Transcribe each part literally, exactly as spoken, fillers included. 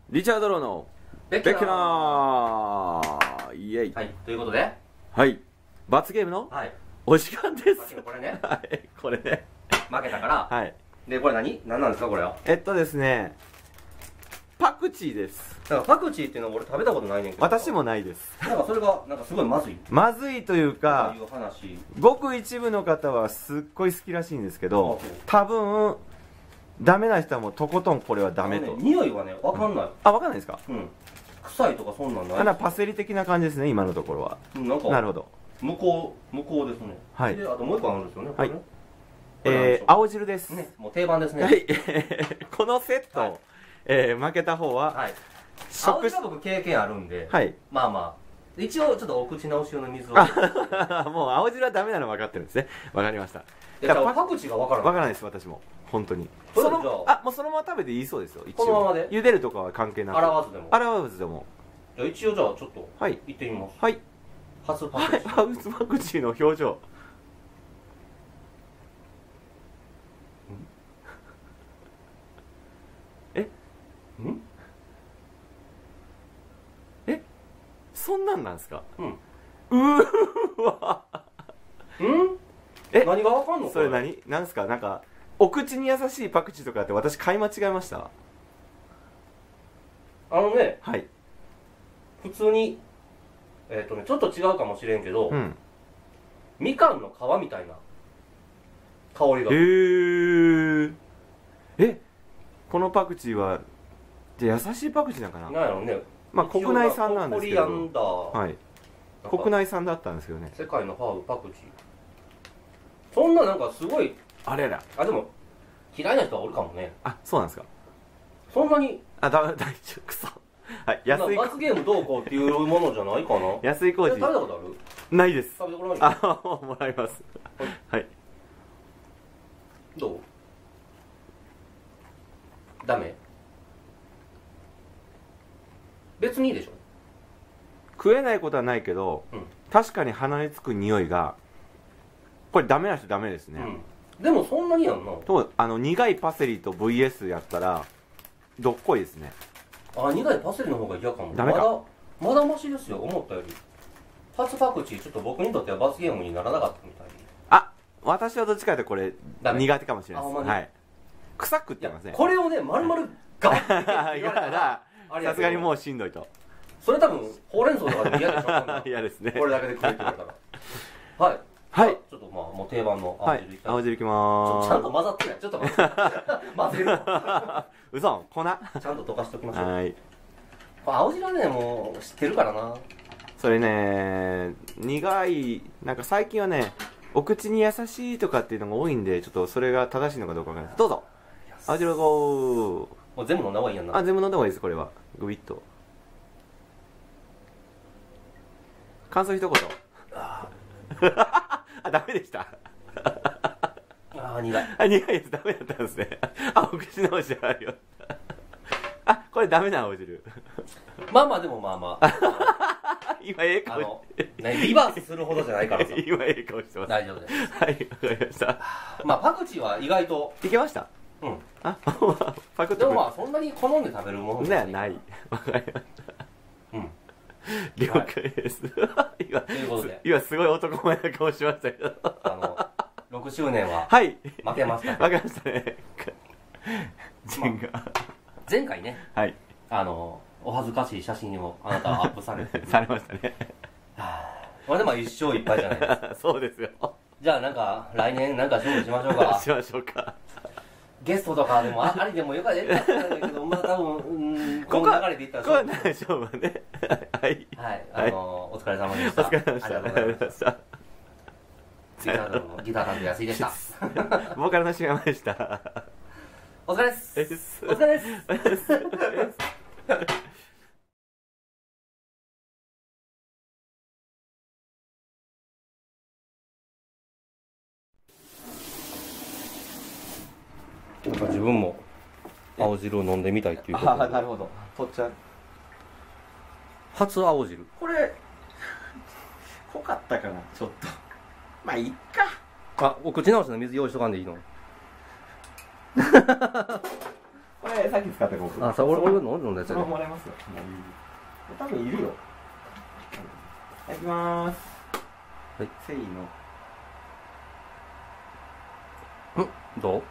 リチャード・ローのベッケベッケナナーイエイ。 はい、ということで、 はい。罰ゲームのはい、 お時間です。 さっきのこれね、 はい。これね。 負けたから、 はい。 で、これ何何なんですか、これは。 えっとですね、パクチーです。 だからパクチーっていうのは俺食べたことないねんけど。 私もないです。 なんかそれが、なんかすごいまずい。 まずいというか、 いう話。 ごく一部の方はすっごい好きらしいんですけどあそう、 多分、ダメな人はもうとことんこれはダメと。 あのね、匂いはね、わかんない。 あ、わかんないですか？ うん。臭いとかそんなんない。 ただパセリ的な感じですね、今のところは。 うん、なんか、 なるほど。 向こう、向こうですね。 はいで、あともう一個あるんですよね。 はいこれねえー、青汁です。 ね、もう定番ですね。 はい。このセット、 はいえー負けた方は、 はい。 食青汁は僕経験あるんで、 はい。 まあまあ、一応ちょっとお口直し用の水を。 あもう青汁はダメなの分かってるんですね。分かりました。 いや、パクチーがわからない。 分からないです、私も。本当に。 それじゃあのあ、もうそのまま食べていいそうですよ、一応。 このままで茹でるとかは関係なく。 洗わずでも。 洗わずでも。 じゃあ一応じゃあちょっと、 はい。 行ってみます。 はい。 初パクチー。 はい。ハウスパクチーの表情。えんえそんなんなんですか？ うん。 うーわうんえ何がわかんのそれ何なんですか？なんかお口に優しいパクチーとかって私買い間違えました？ あのね、 はい。 普通に、えっ、とね、ちょっと違うかもしれんけど、 うん。 みかんの皮みたいな香りが。 へーえこのパクチーはじゃあ優しいパクチーなんかな？ なんやろね。 まあ国内産なんですけど、 コリアンダー。 はい、 なんか国内産だったんですけどね。 世界のハーブパクチー。そんななんかすごい、 あれらあ、でも、嫌いな人はおるかもね。 あそうなんですか？ そんなに、 あだ大丈夫くそはい安い罰ゲームどうこうっていうものじゃないかな。 安い工事え食べたことあるないです。 食べてごらんよ。 あもらいますはいどうダメ別にいいでしょ。 食えないことはないけど、 うん確かに鼻につく匂いがこれダメな人ダメですね、 うん、でもそんなにやんな。 とあの苦いパセリと ブイエス やったらどっこいですね。 あ、苦いパセリの方が嫌かも。 ダメかまだまだマシですよ、思ったより。初パクチーちょっと僕にとっては罰ゲームにならなかったみたい。 あ私はどっちかというとこれダメ苦手かもしれないです。 あほんまにはい臭くっいやてますね。 これをね丸々ガバッて言われいやたらあれやけどさすがにもうしんどいとそれ多分ほうれん草とかでも嫌でしょこんな嫌ですね。 これだけで食えって言われたらはいはいちょっとまあもう定番の青はい汁いきたい、 青汁いきちょまーす。 ちゃんと混ざってないちょっと待って混ぜるうそん粉はちゃんと溶かしておきましょう。 ーい。 青汁はねもう知ってるからな。 それね苦いなんか最近はねお口に優しいとかっていうのが多いんでちょっとそれが正しいのかどうかわからないです。どうぞ青汁ゴー。 もう全部飲んだ方がいいやんな。 あ全部飲んだ方がいいです。これはグビッと感想一言あダメでしたあー苦い。 あ苦いやつダメだったんですね。あお口直しあるよあこれダメな青汁まあまあでもまあまあ今ええ顔あの、ね、リバースするほどじゃないからさ今ええ顔してます。 大丈夫です。 はいわかりました。 まあパクチーは意外といけました。 うんあパクッとでもまあそんなに好んで食べるものねないわかりましたうん了解です今ということで今すごい男前な顔しましたけどあのろくしゅうねんははい負けました。 わかりましたねジンが前回ねはいあのお恥ずかしい写真をあなたはアップされてされましたねこれでまあ一勝一敗じゃないですか。 そうですよじゃあなんか来年なんか勝負しましょうか。 しましょうか。 ゲストとかでもあありでもよかったんだけどまあ多分うんこの流れでいったらここは勝負大丈夫ねはいはいあのお疲れ様でした。 お疲れ様でしたありがとうございました。 たギターのギター担当安井でした。 ボーカルの島山でしたお疲れです。 ですお疲れです。自分も青汁を飲んでみたいっていうことで。 あなるほどとっちゃん初青汁。 これ濃かったかなちょっとまあいっか。 あ、お口直しの水用意しとかんでいいの？ これさっき使ったコップ。 あ、それ俺の飲んだやつそれやね。 もらえますよ。多分いるよ。はい、いきまーす。 はい。 せいの。 んどう？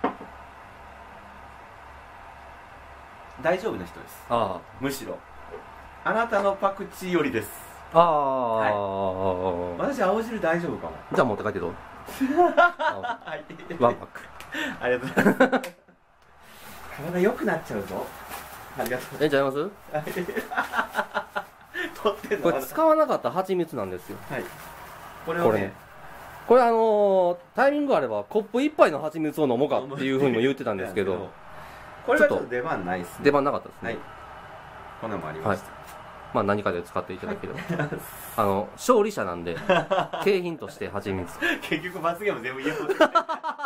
大丈夫な人です。 あむしろ。あなたのパクチーよりです。 あ。ああ。 私、青汁大丈夫かも。 じゃあ持って帰ってどう？ はい。 ワンパック。 ありがとうございます。体良くなっちゃうぞ。ありがとう。 ええちゃいます？ 取ってんのこれ使わなかった蜂蜜なんですよ。 はい。これをねこれね。これあのー、タイミングあればコップ一杯の蜂蜜を飲もうかっていうふうにも言ってたんですけど、 これはちょっと出番ないっすね。 出番なかったですね。 はい。こんなのもありました。 まあ何かで使っていただければ。あの、勝利者なんで、景品として蜂蜜。 結局罰ゲーム全部言えそうですね。